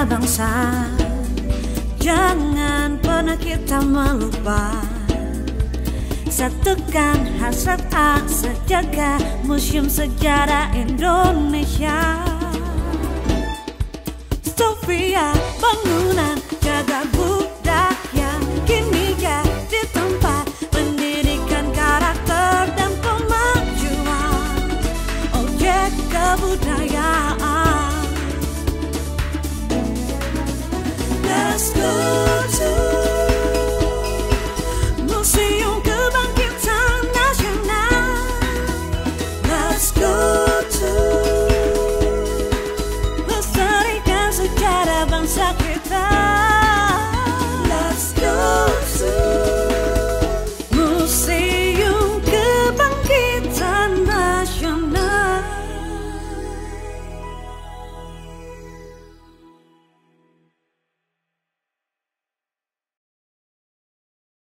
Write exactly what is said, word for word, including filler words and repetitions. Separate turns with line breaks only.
bangsa. Jangan pernah kita melupa, satukan hasrat asa jaga Museum Sejarah Indonesia. Sofia, bangunan